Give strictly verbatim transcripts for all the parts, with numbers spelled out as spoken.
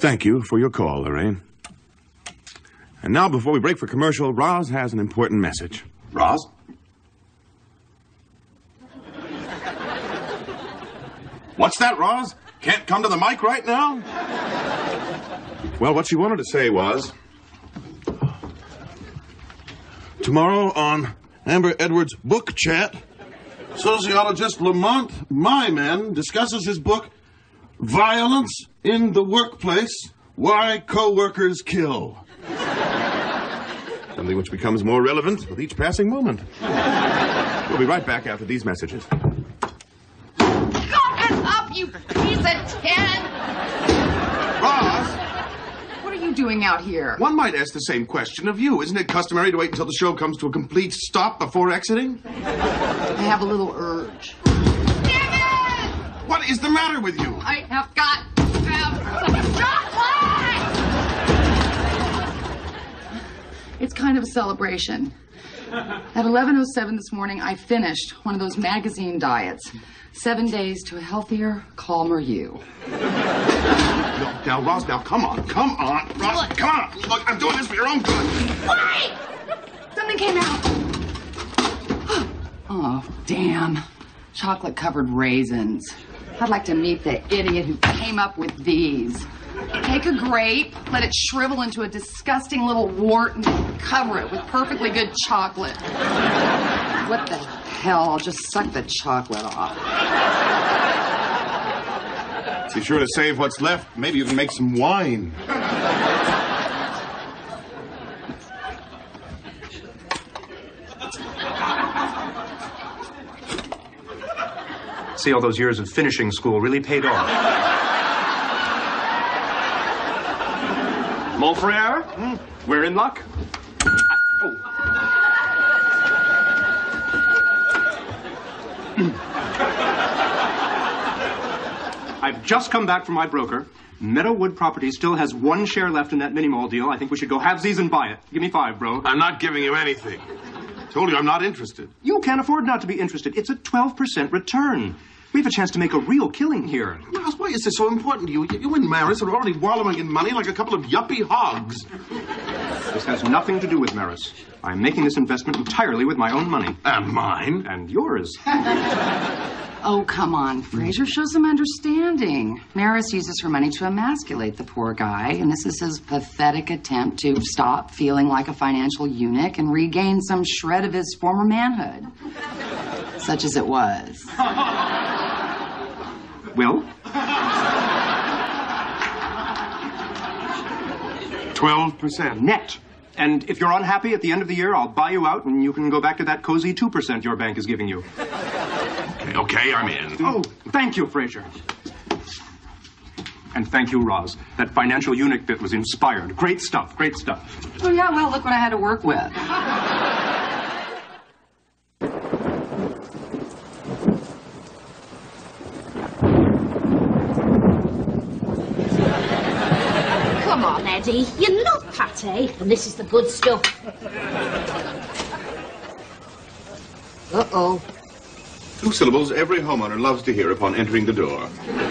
Thank you for your call, Lorraine. And now, before we break for commercial, Roz has an important message. Roz? What's that, Roz? Can't come to the mic right now? Well, what she wanted to say was... Tomorrow on Amber Edwards' book chat, sociologist Lamont Myman discusses his book, Violence in the Workplace, Why Co-Workers Kill. Something which becomes more relevant with each passing moment. We'll be right back after these messages. Cough it up, you piece of tin! Roz! What are you doing out here? One might ask the same question of you. Isn't it customary to wait until the show comes to a complete stop before exiting? I have a little urge. Damn it! What is the matter with you? I have got to have chocolate! It's kind of a celebration. At eleven oh seven this morning, I finished one of those magazine diets. Seven days to a healthier, calmer you. No, now, Roz, now, come on. Come on. Roz, Look. come on. Look, I'm doing this for your own good. Wait! Something came out. Oh, damn. Chocolate-covered raisins. I'd like to meet the idiot who came up with these. Take a grape, let it shrivel into a disgusting little wart, and cover it with perfectly good chocolate. What the hell? I'll just suck the chocolate off. Be sure to save what's left. Maybe you can make some wine. See, all those years of finishing school really paid off. Mon frere, mm. We're in luck. I, oh. I've just come back from my broker. Meadowwood Properties still has one share left in that mini-mall deal. I think we should go halvesies and buy it. Give me five, bro. I'm not giving you anything. Told you I'm not interested. You can't afford not to be interested. It's a twelve percent return. We have a chance to make a real killing here. Roz, why is this so important to you? You and Maris are already wallowing in money like a couple of yuppie hogs. This has nothing to do with Maris. I'm making this investment entirely with my own money. And mine? And yours. Oh, come on, Fraser. Show some understanding. Maris uses her money to emasculate the poor guy, and this is his pathetic attempt to stop feeling like a financial eunuch and regain some shred of his former manhood. Such as it was. Well? Twelve percent. Net. And if you're unhappy at the end of the year, I'll buy you out and you can go back to that cozy two percent your bank is giving you. Okay, okay, I'm in. Oh, thank you, Fraser. And thank you, Roz. That financial eunuch bit was inspired. Great stuff, great stuff. Oh, yeah, well, look what I had to work with. Come on, Eddie. You love pate, and this is the good stuff. Uh-oh. Two syllables every homeowner loves to hear upon entering the door.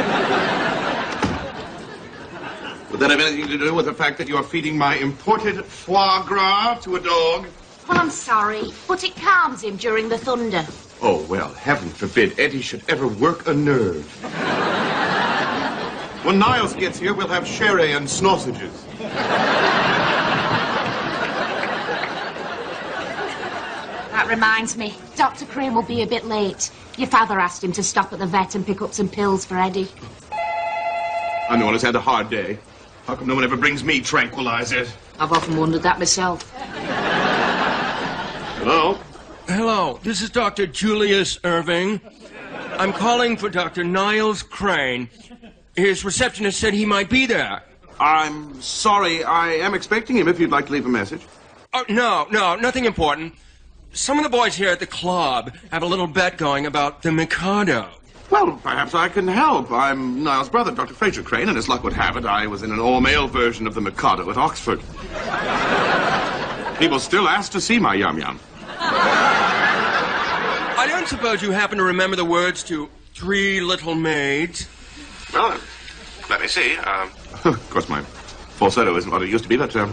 Would that have anything to do with the fact that you're feeding my imported foie gras to a dog? Well, I'm sorry, but it calms him during the thunder. Oh, well, heaven forbid Eddie should ever work a nerve. When Niles gets here, we'll have sherry and sausages. That reminds me, Doctor Crane will be a bit late. Your father asked him to stop at the vet and pick up some pills for Eddie. I'm the one who's had a hard day. How come no one ever brings me tranquilizers? I've often wondered that myself. Hello? Hello, this is Doctor Julius Irving. I'm calling for Doctor Niles Crane. His receptionist said he might be there. I'm sorry. I am expecting him if you'd like to leave a message. Oh, no, no, nothing important. Some of the boys here at the club have a little bet going about the Mikado. Well, perhaps I can help. I'm Niles' brother, Doctor Fraser Crane, and as luck would have it, I was in an all-male version of the Mikado at Oxford. People still ask to see my yum-yum. I don't suppose you happen to remember the words to Three Little Maids? Well, let me see. Um, Of course, my falsetto isn't what it used to be, but, um...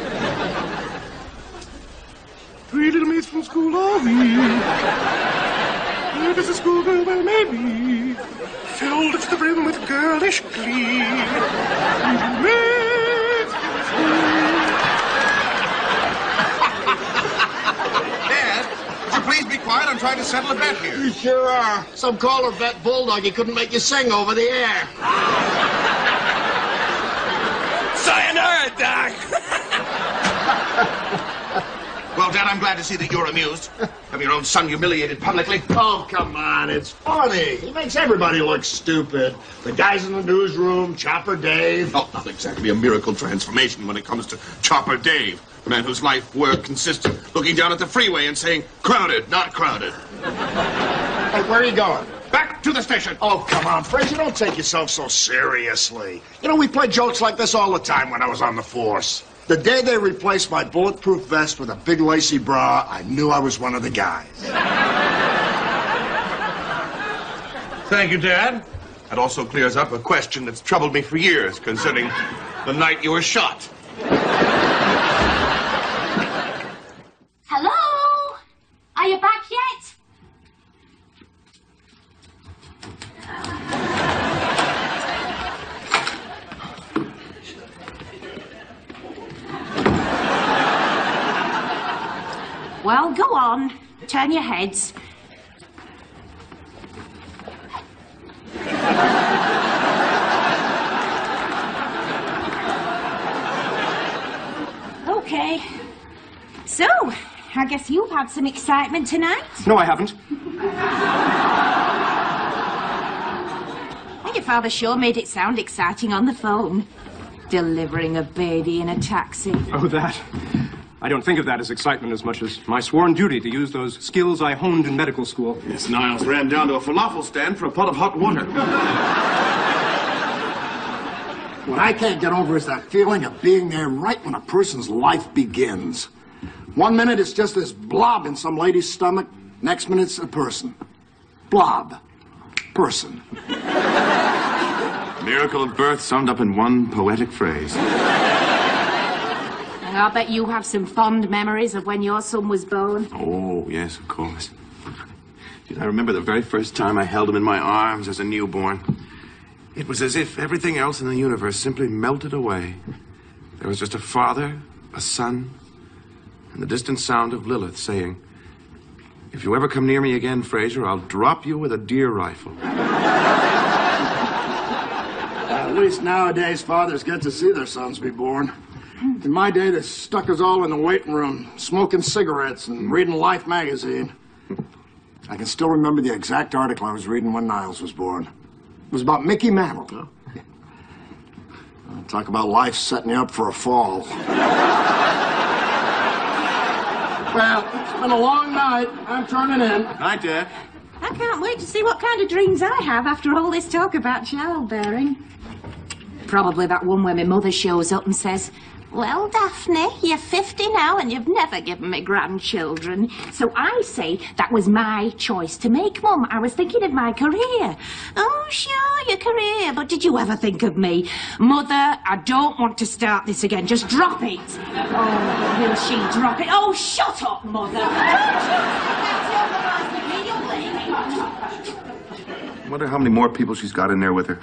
Three little maids from school are we? Where does a schoolgirl well maybe? Filled to the brim with girlish glee. Maids from school. Dad, would you please be quiet? I'm trying to settle a bet here. You sure are. Some caller bet Bulldog he couldn't make you sing over the air. Sayonara, Doc! Well, Dad, I'm glad to see that you're amused. Have your own son humiliated publicly. Oh, come on. It's funny. He makes everybody look stupid. The guys in the newsroom, Chopper Dave. Oh, not exactly a miracle transformation when it comes to Chopper Dave, the man whose life work consists of looking down at the freeway and saying, crowded, not crowded. Hey, where are you going? Back to the station. Oh, come on, Fraser, don't take yourself so seriously. You know, we played jokes like this all the time when I was on the force. The day they replaced my bulletproof vest with a big lacy bra, I knew I was one of the guys. Thank you, Dad. That also clears up a question that's troubled me for years concerning the night you were shot. Hello? Are you back yet? Well, go on. Turn your heads. Okay. So, I guess you've had some excitement tonight? No, I haven't. Well, your father sure made it sound exciting on the phone. Delivering a baby in a taxi. Oh, that. I don't think of that as excitement as much as my sworn duty to use those skills I honed in medical school. Yes, Niles ran down to a falafel stand for a pot of hot water. What I can't get over is that feeling of being there right when a person's life begins. One minute it's just this blob in some lady's stomach. Next minute it's a person. Blob. Person. Miracle of birth summed up in one poetic phrase. I'll bet you have some fond memories of when your son was born. Oh, yes, of course. I remember the very first time I held him in my arms as a newborn. It was as if everything else in the universe simply melted away. There was just a father, a son, and the distant sound of Lilith saying, "If you ever come near me again, Fraser, I'll drop you with a deer rifle." At least nowadays fathers get to see their sons be born. In my day, they stuck us all in the waiting room, smoking cigarettes and reading Life magazine. I can still remember the exact article I was reading when Niles was born. It was about Mickey Mantle. Oh. Talk about life setting you up for a fall. Well, it's been a long night. I'm turning in. Night, Dad. I can't wait to see what kind of dreams I have after all this talk about childbearing. Probably that one where my mother shows up and says, "Well, Daphne, you're fifty now and you've never given me grandchildren." So I say that was my choice to make, Mum. I was thinking of my career. Oh, sure, your career, but did you ever think of me? Mother, I don't want to start this again. Just drop it. Oh, will she drop it? Oh, shut up, Mother. I wonder how many more people she's got in there with her.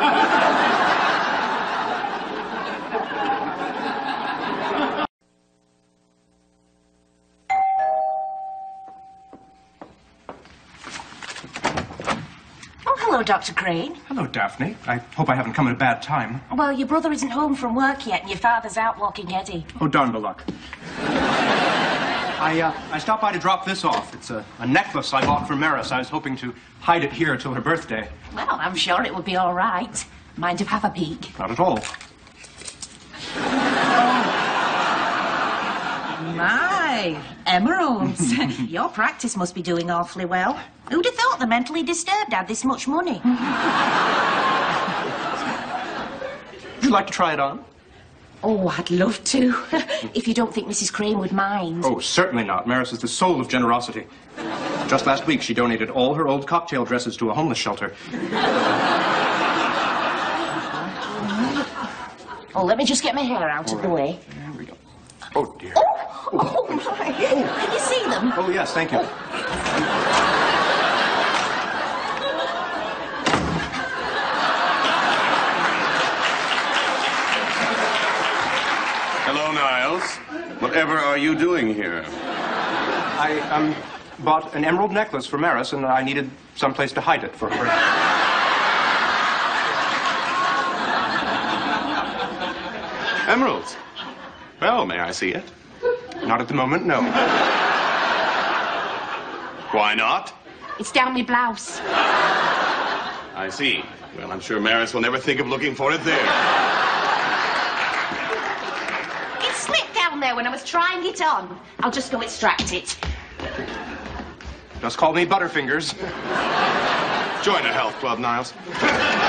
Hello, Doctor Crane. Hello, Daphne. I hope I haven't come at a bad time. Well, your brother isn't home from work yet, and your father's out walking Eddie. Oh, darn the luck. I, uh, I stopped by to drop this off. It's a, a necklace I bought for Maris. I was hoping to hide it here till her birthday. Well, I'm sure it would be all right. Mind if I have a peek? Not at all. My, emeralds. Your practice must be doing awfully well. Who'd have thought the mentally disturbed had this much money? Would you like to try it on? Oh, I'd love to. If you don't think Missus Crane would mind. Oh, certainly not. Maris is the soul of generosity. Just last week, she donated all her old cocktail dresses to a homeless shelter. Oh, let me just get my hair out of the way. There we go. Oh, dear. Oh, oh, my. Can you see them? Oh, yes, thank you. Hello, Niles. Whatever are you doing here? I, um, bought an emerald necklace for Maris, and I needed someplace to hide it for her. Emeralds. Well, may I see it? Not at the moment, no. Why not? It's down my blouse. I see. Well, I'm sure Maris will never think of looking for it there. It slipped down there when I was trying it on. I'll just go extract it. Just call me Butterfingers. Join a health club, Niles.